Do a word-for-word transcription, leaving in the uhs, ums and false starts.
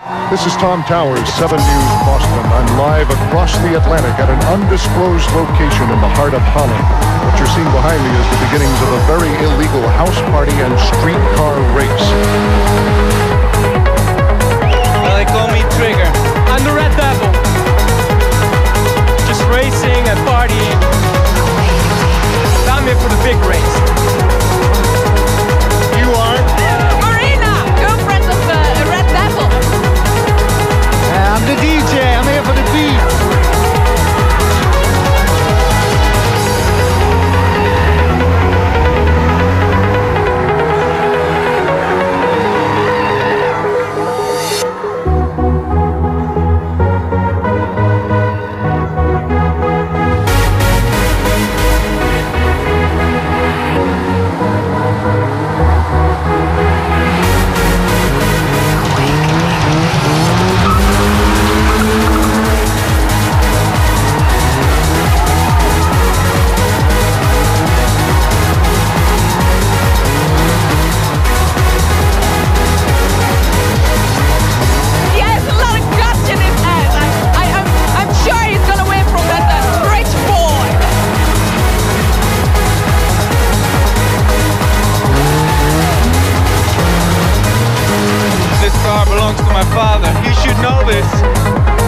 This is Tom Towers, seven News Boston. I'm live across the Atlantic at an undisclosed location in the heart of Holland. What you're seeing behind me is the beginnings of a very illegal house party and streetcar race. Well, they call me Trigger. I'm the Red Devil. Just racing and partying. I'm here for the big race. You are? Marina, girlfriend of uh, a Red Devil. I'm the D J, I'm here for the beat. This car belongs to my father. He should know this.